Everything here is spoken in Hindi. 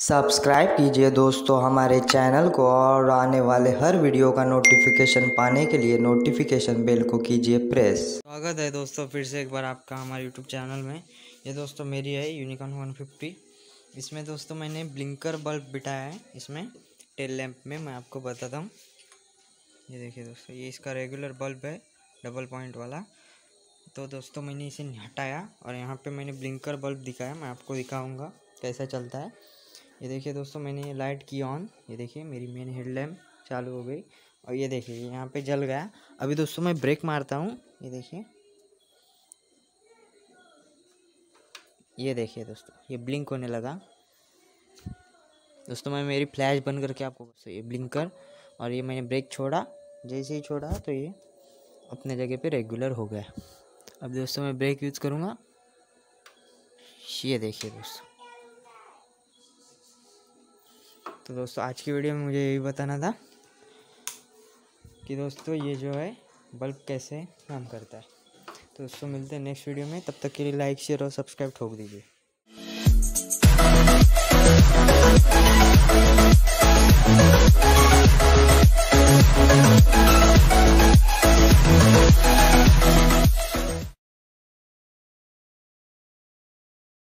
सब्सक्राइब कीजिए दोस्तों हमारे चैनल को और आने वाले हर वीडियो का नोटिफिकेशन पाने के लिए नोटिफिकेशन बेल को कीजिए प्रेस। स्वागत है दोस्तों फिर से एक बार आपका हमारे यूट्यूब चैनल में। ये दोस्तों मेरी है यूनिकॉर्न 150। इसमें दोस्तों मैंने ब्लिंकर बल्ब बिठाया है इसमें टेल लैंप में। मैं आपको बताता हूँ, ये देखिए दोस्तों, ये इसका रेगुलर बल्ब है डबल पॉइंट वाला। तो दोस्तों मैंने इसे हटाया और यहाँ पे मैंने ब्लिंकर बल्ब दिखाया। मैं आपको दिखाऊँगा कैसा चलता है। ये देखिए दोस्तों, मैंने ये लाइट की ऑन, ये देखिए मेरी मेन हेडलैम्प चालू हो गई और ये देखिए यहाँ पे जल गया। अभी दोस्तों मैं ब्रेक मारता हूँ, ये देखिए दोस्तों, ये ब्लिंक होने लगा। दोस्तों मैं मेरी फ्लैश बंद करके आपको ये ब्लिंकर, और ये मैंने ब्रेक छोड़ा, जैसे ही छोड़ा तो ये अपने जगह पे रेगुलर हो गया। अब दोस्तों मैं ब्रेक यूज़ करूँगा, ये देखिए दोस्तों। तो दोस्तों आज की वीडियो में मुझे यही बताना था कि दोस्तों ये जो है बल्ब कैसे काम करता है। तो दोस्तों मिलते हैं नेक्स्ट वीडियो में, तब तक के लिए लाइक शेयर और सब्सक्राइब ठोक दीजिए।